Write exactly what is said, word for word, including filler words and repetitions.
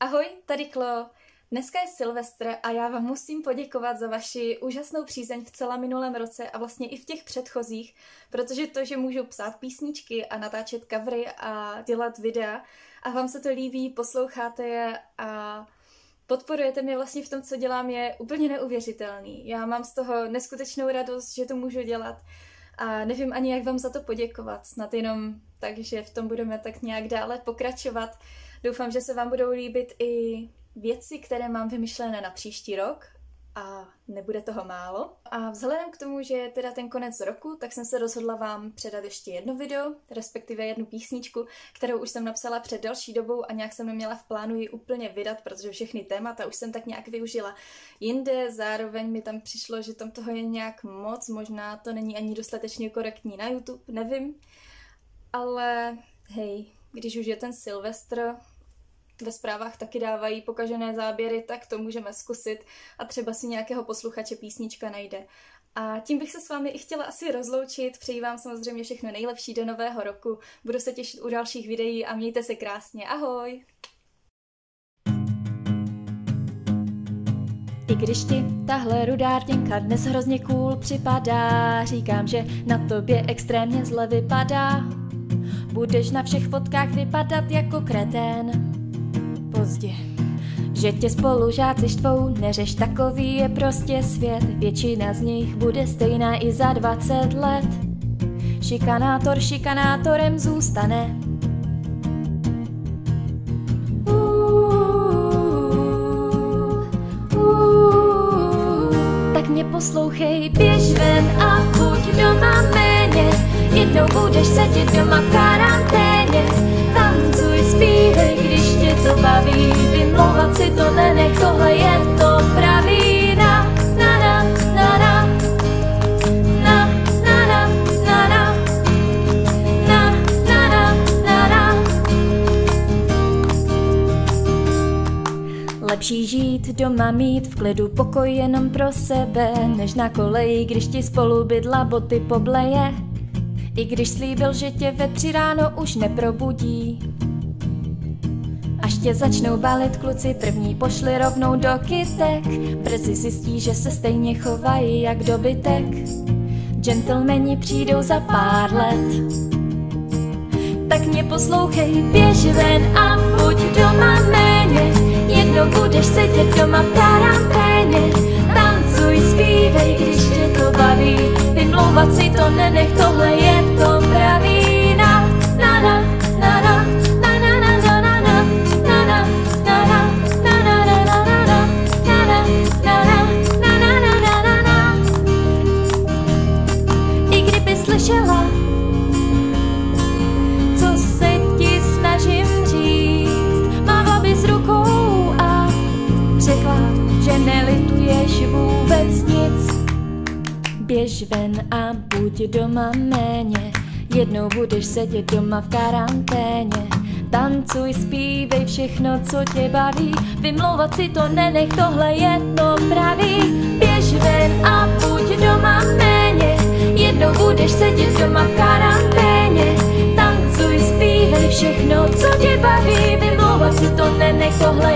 Ahoj, tady Klo. Dneska je Silvestr a já vám musím poděkovat za vaši úžasnou přízeň v celém minulém roce a vlastně i v těch předchozích, protože to, že můžu psát písničky a natáčet covery a dělat videa a vám se to líbí, posloucháte je a podporujete mě vlastně v tom, co dělám, je úplně neuvěřitelný. Já mám z toho neskutečnou radost, že to můžu dělat a nevím ani, jak vám za to poděkovat. Snad jenom tak, že v tom budeme tak nějak dále pokračovat. Doufám, že se vám budou líbit i věci, které mám vymyšlené na příští rok a nebude toho málo. A vzhledem k tomu, že je teda ten konec roku, tak jsem se rozhodla vám předat ještě jedno video, respektive jednu písničku, kterou už jsem napsala před další dobou a nějak jsem neměla v plánu ji úplně vydat, protože všechny témata už jsem tak nějak využila jinde, zároveň mi tam přišlo, že tam toho je nějak moc, možná to není ani dostatečně korektní na YouTube, nevím, ale hej, když už je ten Silvestr, ve zprávách taky dávají pokažené záběry, tak to můžeme zkusit a třeba si nějakého posluchače písnička najde. A tím bych se s vámi i chtěla asi rozloučit, přeji vám samozřejmě všechno nejlepší do nového roku, budu se těšit u dalších videí a mějte se krásně, ahoj! I když ti tahle rudá rtěnka dnes hrozně cool připadá, říkám, že na tobě extrémně zle vypadá. Budeš na všech fotkách vypadat jako kretén. Pozdě, že tě spolužáci štvou, neřeš, takový je prostě svět. Většina z nich bude stejná i za dvacet let. Šikanátor šikanátorem zůstane. Tak mě poslouchej, běž ven a buď doma méně. Jednou budeš sedět doma v karanténě. Tancuj, zpívej, když tě to baví. Vymlouvat si to nenech, tohle je to pravý. Na, na, na, na, na. Na, na, na, na, na. Na, na, na, na, na. Lepší žít doma, mít v klidu pokoj jenom pro sebe, než na koleji, když ti spolubydla boty pobleje. I když slíbil, že tě ve tři ráno už neprobudí. Až tě začnou balit kluci, první pošli rovnou do kytek. Brzy zjistí, že se stejně chovají jak dobytek. Gentlemani přijdou za pár let. Tak mě poslouchej, běž ven a buď doma méně. Jednou budeš sedět doma v karanténě. Tancuj, zpívej, když tě to baví. Vymlouvat si to nenech, tohle je to pravý. Na, na, na, na, na. I kdyby slyšela, co se ti snažím říct, mávla bys rukou a řekla, že nelituješ vůbec nic. Běž ven a buď doma méně, jednou budeš sedět doma v karanténě. Tancuj, zpívej všechno, co tě baví, vymlouvat si to nenech, tohle je to pravý. Běž ven a buď doma méně, jednou budeš sedět doma v karanténě. Tancuj, zpívej všechno, co tě baví, vymlouvat si to nenech, tohle